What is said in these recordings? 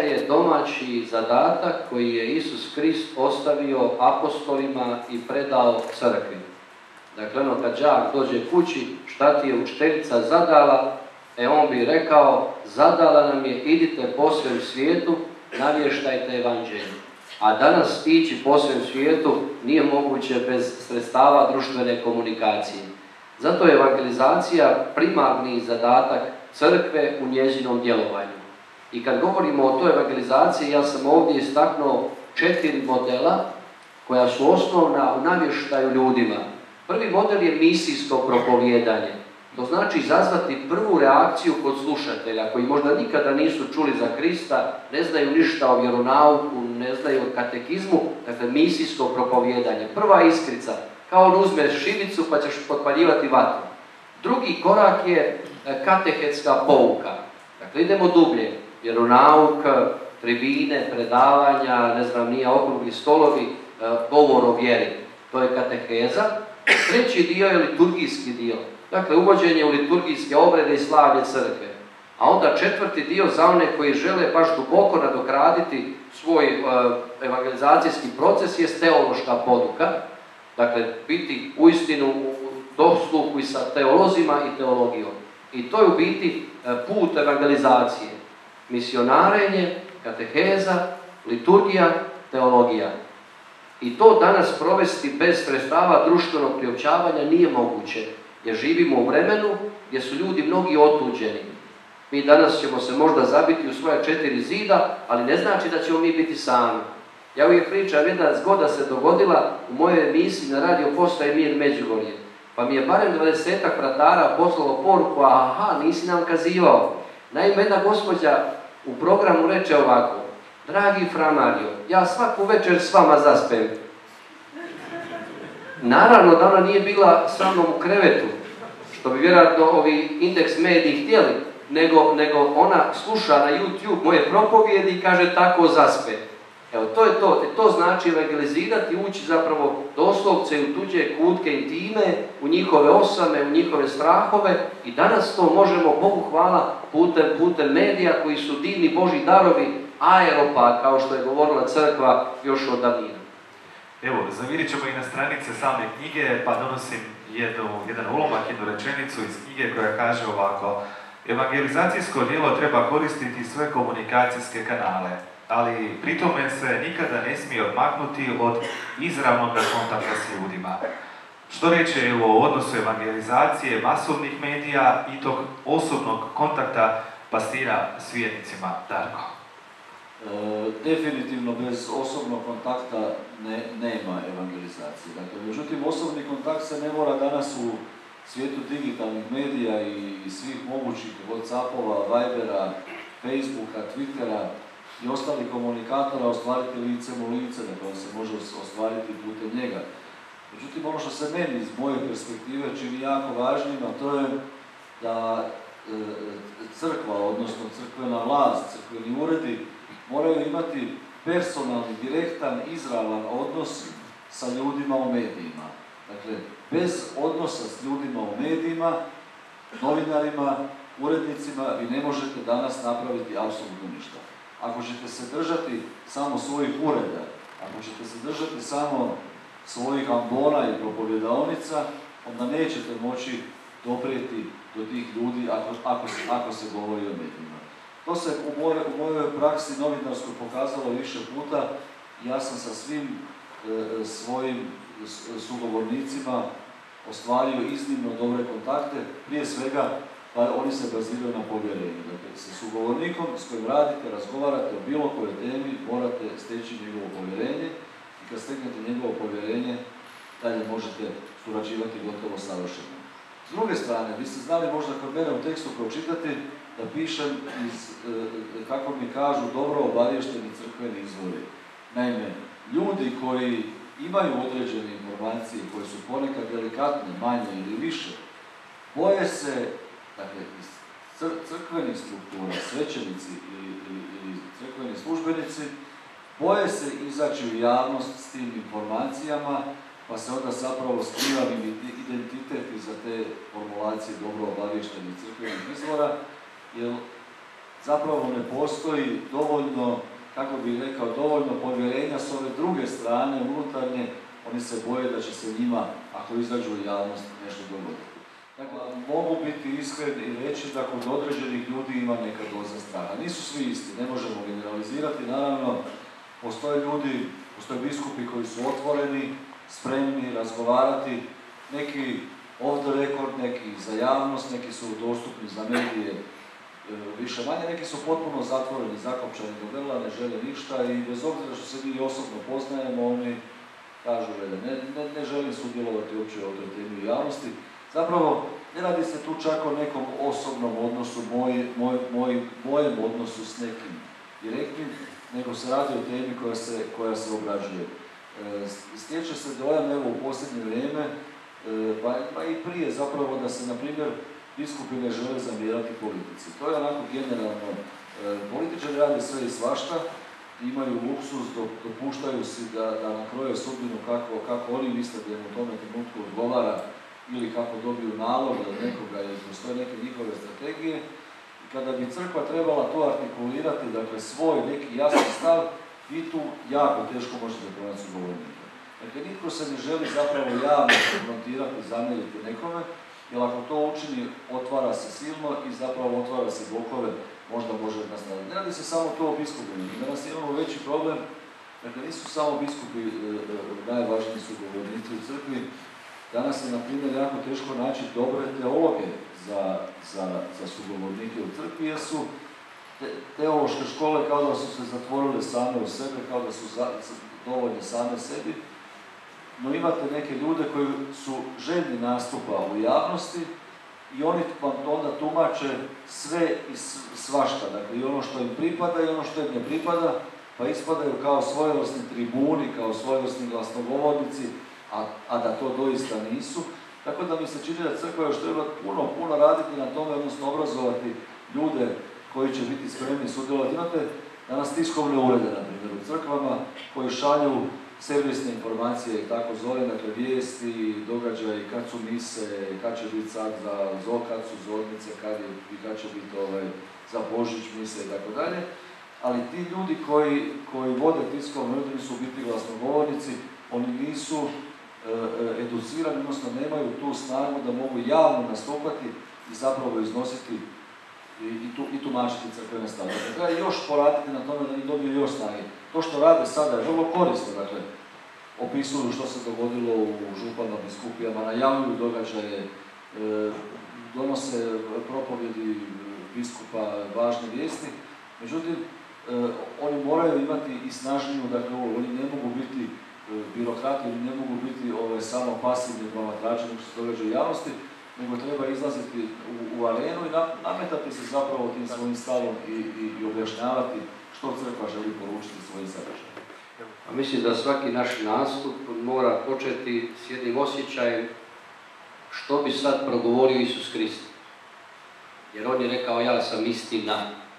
je domaći zadatak koji je Isus Krist ostavio apostolima i predao crkvi. Dakle, ono kad đak dođe kući, šta ti je učiteljica zadala, on bi rekao, zadala nam je, idite po svem svijetu, navještajte evanđelje. A danas ići po svem svijetu nije moguće bez sredstava društvene komunikacije. Zato je evangelizacija primarni zadatak crkve u njezinom djelovanju. I kad govorimo o toj evangelizaciji, ja sam ovdje istaknuo 4 modela koja su osnovna u navještaju ljudima. Prvi model je misijsko propovijedanje. To znači izazvati prvu reakciju kod slušatelja koji možda nikada nisu čuli za Krista, ne znaju ništa o vjeronauku, ne znaju o katekizmu, dakle misijsko propovijedanje. Prva iskrica, kao on uzmeš šibicu pa ćeš potpaljivati vatru. Drugi korak je katehetska pouka. Dakle, idemo dublje. Vjeronauk, tribine, predavanja, ne znam, nije okrugli stolovi, govor o vjeri. To je kateheza. Treći dio je liturgijski dio. Dakle, uvođenje u liturgijske obrede i slavlje crkve. A onda četvrti dio za one koji žele baš duboko nadograditi svoj evangelizacijski proces je teološka poduka. Dakle, biti uistinu u dosluhu i sa teolozima i teologijom. I to je u biti put evangelizacije. Misionarenje, kateheza, liturgija, teologija. I to danas provesti bez sredstava društvenog priopćavanja nije moguće, jer živimo u vremenu gdje su ljudi mnogi otuđeni. Mi danas ćemo se možda zabiti u svoja 4 zida, ali ne znači da ćemo mi biti sami. Ja uvijek pričam, jedna zgoda se dogodila u mojoj emisiji na radio postaji Mir Međugorje. Pa mi je barem 20-ak fratara poslalo poruku, aha, nisi nam kazivao. Naime, jedna gospođa u programu reče ovako: dragi Fra Mario, ja svaku večer s vama zaspem. Naravno da ona nije bila sa mnom u krevetu, što bi vjerojatno ovi Indeks mediji htjeli, nego ona sluša na YouTube moje propovjedi i kaže tako zaspe. Evo, to je to. To znači evangelizirati, ući zapravo doslovce u tuđe kutke intime, u njihove osame, u njihove strahove i danas to možemo, Bogu hvala, putem medija koji su divni Božji darovi, aeropad, kao što je govorila crkva još od davnina. Evo, zavirit ćemo i na stranice same knjige, pa donosim jedan ulomak, jednu rečenicu iz knjige koja kaže ovako: evangelizacijsko djelo treba koristiti sve komunikacijske kanale, ali pri tome se nikada ne smije odmaknuti od izravnog kontakta s ljudima. Što reći o odnosu evangelizacije masovnih medija i tog osobnog kontakta pastira s vjernicima, Darko? Definitivno bez osobnog kontakta nema evangelizacije. Dakle, međutim, osobni kontakt se ne mora danas u svijetu digitalnih medija i svih mogućih Whatsappova, Vibera, Facebooka, Twittera i ostalih komunikatora ostvariti licem u lice, dakle on se može ostvariti putem njega. Međutim, ono što se meni iz moje perspektive čini jako važnim, a to je da crkva, odnosno crkvena vlast, crkveni uredi moraju imati personalni, direktan, izravan odnos sa ljudima u medijima. Dakle, bez odnosa s ljudima u medijima, novinarima, urednicima, vi ne možete danas napraviti apsolutno ništa. Ako ćete se držati samo svojih ureda, ako ćete se držati samo svojih ambona i propovjedaonica, onda nećete moći doprijeti do tih ljudi ako se govori o medijima. To se u mojoj praksi novinarskoj pokazalo više puta. Ja sam sa svim svojim sugovornicima ostvario iznimno dobre kontakte. Prije svega, pa oni se baziraju na povjerenju. Dakle, sa sugovornikom s kojim radite, razgovarate o bilo kojoj temi, morate steći njegovo povjerenje i kad steknete njegovo povjerenje, dalje možete surađivati gotovo savršeno. S druge strane, vi ste znali možda kod mene u tekstu pročitati da pišem kako mi kažu, dobro obavješteni crkveni izvori. Naime, ljudi koji imaju određene informacije koje su ponekad delikatne, manje ili više, boje se, dakle, iz crkvenih struktura, svećenici ili crkveni službenici, boje se izaći u javnost s tim informacijama, pa se onda zapravo skriva identitet iza te formulacije dobro obavještenih crkvenih izvora, jer zapravo ne postoji dovoljno, kako bih rekao, dovoljno povjerenja s ove druge strane, unutarnje. Oni se boje da će se njima, ako izađu u javnost, nešto dogoditi. Dakle, mogu biti iskreni i reći da kod određenih ljudi ima neka doza straha. Nisu svi isti, ne možemo generalizirati. Naravno, postoje ljudi, postoje biskupi koji su otvoreni, spremni razgovarati, neki off the record, neki za javnost, neki su dostupni za medije više manje, neki su potpuno zatvoreni, zakopčani do grla, ne žele ništa i bez obzira što se mi osobno poznajemo, oni kažu ne želim sudjelovati uopće o toj temi u javnosti. Zapravo, ne radi se tu čak o nekom osobnom odnosu, mojem odnosu s nekim direktnim, nego se radi o temi koja se obrađuje. Stječe se dojam, evo, u posljednje vrijeme, pa i prije zapravo, da se, na primjer, biskupi ne žele zamjerati politici. To je onako generalno, političari rade sve i svašta, imaju luksuz, dopuštaju si da nakroje sudbinu kako oni misle da im u tome trenutku odgovara ili kako dobiju nalog od nekoga ili postoje neke njihove strategije. I kada bi crkva trebala to artikulirati, dakle svoj neki jasan stav, vi tu jako teško možete pronaći govornika. Dakle, nitko se ne želi zapravo javno konfrontirati, zamjeriti nekome, jer ako to učini, otvara se silno i zapravo otvara se blokove, možda može nastaviti. Ne radi se samo to o biskupima. Danas imamo veći problem, dakle nisu samo biskupi najvažniji sugovornici u crkvi. Danas je, na primjer, jako teško naći dobre teologe za sugovornike u crkvi, jer su teološke škole kao da su se zatvorile same u sebe, kao da su dovoljne same sebi. No imate neke ljude koji su željni nastupa u javnosti i oni vam onda tumače sve i svašta, dakle i ono što im pripada i ono što im ne pripada, pa ispadaju kao svojevrsni tribuni, kao svojevrsni glasnogovornici, a da to doista nisu. Tako da mi se čini da crkva još treba puno raditi na tome, odnosno obrazovati ljude koji će biti spremni sudjelovati. Imate danas tiskovne urede, na primjer, u crkvama koji šalju servisne informacije i tako zove, dakle vijesti, događaji, kad su mise, kad će biti sad kad su zornice, kad će biti za Božić mise i tako dalje. Ali ti ljudi koji vode tiskovne urede su biti glasnogovornici, oni nisu educirani, odnosno nemaju tu snagu da mogu javno nastupati i zapravo iznositi i tumačiti crkvene stavove. Treba još poraditi na tome da oni dobiju još snage. To što rade sada je vrlo korisno, dakle, opisuju što se dogodilo u župama, biskupijama, najavljuju događaje, donose propovjedi biskupa važne vijesti. Međutim, oni moraju imati i snažniju, dakle, oni ne mogu biti birokrati, oni ne mogu biti samo pasivni promatrači nego što se događa u javnosti, nego treba izlaziti u arenu i nametati se zapravo tim svojim stavom i objašnjavati što crkva želi poručiti svojim sadržajem. Mislim da svaki naš nastup mora početi s jednim osjećajem što bi sad progovorio Isus Krist. Jer on je rekao, ja sam istina.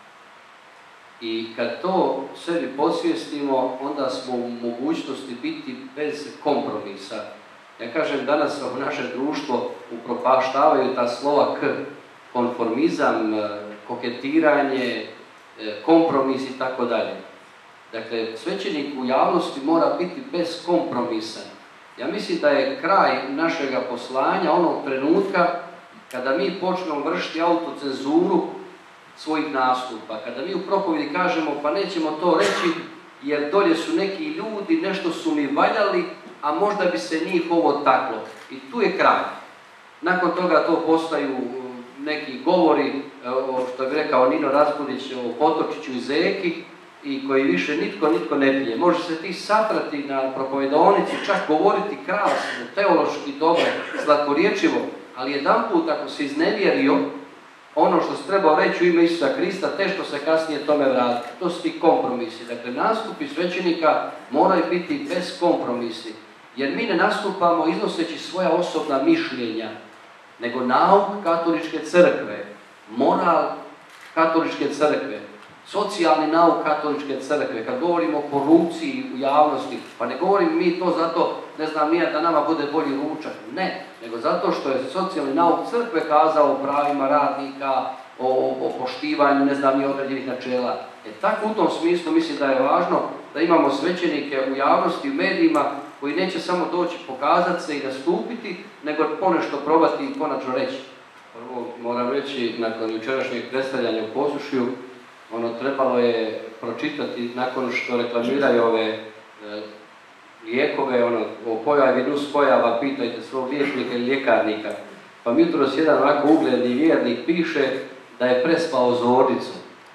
I kad to sebi podsvijestimo, onda smo u mogućnosti biti bez kompromisa. Ja kažem, danas u naše društvo upropaštavaju ta slova k, konformizam, koketiranje, kompromis i tako dalje. Dakle, svećenik u javnosti mora biti beskompromisan. Ja mislim da je kraj našega poslanja onog trenutka kada mi počnemo vršiti autocenzuru svojih nastupa. Kada mi u propovjedi kažemo, pa nećemo to reći jer dolje su neki ljudi, nešto su mi valjali, a možda bi se njih ovo taklo. I tu je kraj. Nakon toga to postaju neki govori, što bi rekao Nino Raspudić, o Potočiću i Zeki, i koji više nitko ne pije. Može se ti satrati na propovedonici, čak govoriti krasno, teološki dobro, slatkorječivo, ali jedanput ako se iznevjerio ono što se trebao reći u ime Isusa Krista, teško se kasnije tome vratiti. To su ti kompromisi. Dakle, nastupi svećenika moraju biti beskompromisni, jer mi ne nastupamo iznoseći svoja osobna mišljenja, nego nauk katoličke crkve, moral katoličke crkve, socijalni nauk katoličke crkve. Kad govorimo o korupciji u javnosti, pa ne govorim mi to zato, ne znam nije da nama bude bolji ručak, ne, nego zato što je socijalni nauk crkve kazao o pravima radnika, o poštivanju, ne znam, i određenih načela. Tako u tom smislu mislim da je važno da imamo svećenike u javnosti, u medijima, koji neće samo doći pokazati se i nastupiti, nego ponešto probati i konačno reći. Prvo moram reći, nakon jučerašnjeg predstavljanja u Posušju, trebalo je pročitati nakon što reklamiraju ove lijekove, o pojavi nuspojava, pitajte svog liječnika ili ljekarnika. Pa mi jutros jedan ovako ugledni vjernik piše da je prespao zornicu.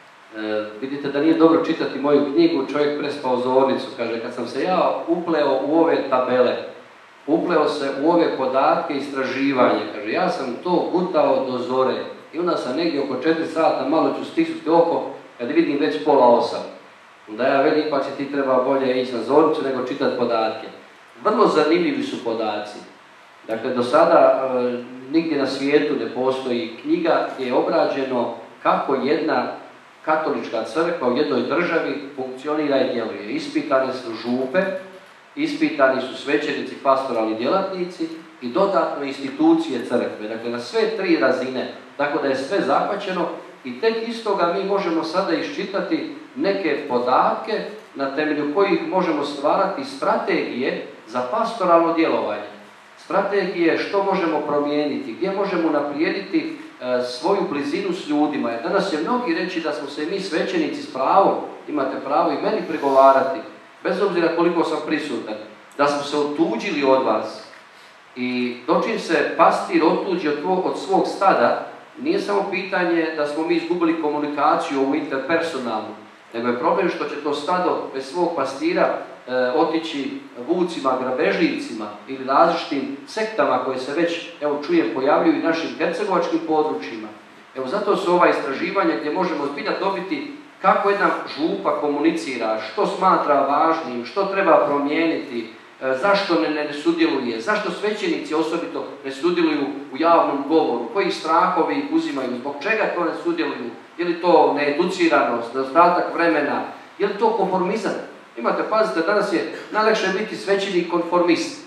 Vidite da nije dobro čitati moju knjigu, čovjek prespao zornicu. Kaže, kad sam se ja upleo u ove tabele, upleo se u ove podatke i istraživanje, kaže, ja sam to gutao do zore. I onda sam negdje oko 4 sata, malo ću stisnuti oko, kad vidim već 7:30. Onda ja velim, ipak će ti treba bolje ići na zornicu nego čitati podatke. Vrlo zanimljivi su podaci. Dakle, do sada nigdje na svijetu ne postoji knjiga gdje je obrađeno kako jedna katolička crkva u jednoj državi funkcionira i djeluje. Ispitane su župe, ispitani su svećenici, pastoralni djelatnici i dodatno institucije crkve. Dakle, na sve 3 razine, tako da je sve zahvaćeno i tek iz toga mi možemo sada iščitati neke podatke na temelju kojih možemo stvarati strategije za pastoralno djelovanje. Strategije što možemo promijeniti, gdje možemo unaprijediti svoju blizinu s ljudima. Jer danas je mnogi reći da smo se mi svećenici s pravom, imate pravo i meni pregovarati, bez obzira koliko sam prisutan, da smo se otuđili od vas. I dočim se pastir otuđi od svog stada, nije samo pitanje da smo mi izgubili komunikaciju ovu interpersonalnu, nego je problem što će to stado bez svog pastira otići vucima, grabežljivcima ili različitim sektama koje se već, evo čujem, pojavljuju i našim hercegovačkim područjima. Evo zato su ova istraživanja gdje možemo zbilja dobiti kako jedna župa komunicira, što smatra važnim, što treba promijeniti, zašto ne sudjeluje, zašto svećenici osobito ne sudjeluju u javnom govoru, koji strahovi ih uzimaju, zbog čega to ne sudjeluju, je li to needuciranost, nedostatak vremena, je li to konformizam. Imate, pazite, danas je najlakše biti svećenik konformist.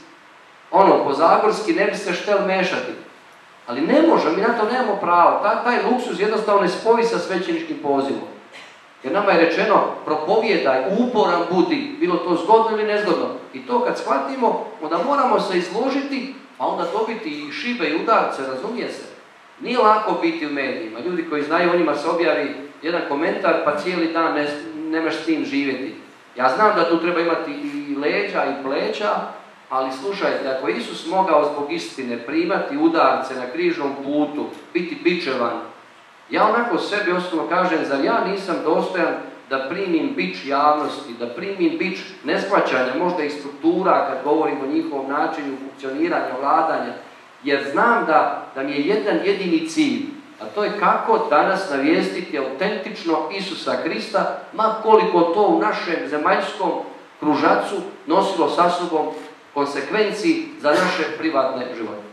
Po zagorski ne bi se štel mešati. Ali ne može, mi na to nemamo pravo. Taj luksuz jednostavno ne spoji sa svećeničkim pozivom. Jer nama je rečeno, propovijedaj, uporan budi, bilo to zgodno ili nezgodno. I to kad shvatimo, onda moramo se izložiti, a onda dobiti i šibe i udarce, razumije se. Nije lako biti u medijima. Ljudi koji znaju, o njima se objavi jedan komentar, pa cijeli dan nemaš s tim živjeti. Ja znam da tu treba imati i leđa i pleća, ali slušajte, ako je Isus mogao zbog istine primati udarce na križnom putu, biti bičevan, ja onako sebi osobno kažem, zar ja nisam dostojan da primim bič javnosti, da primim bič neshvaćanja, možda i struktura kad govorim o njihovom načinu funkcioniranja, vladanja, jer znam da mi je jedan jedini cilj, a to je kako danas navijestiti autentično Isusa Krista, ma koliko to u našem zemaljskom kružacu nosilo sa sobom konsekvenciji za naše privatne živote.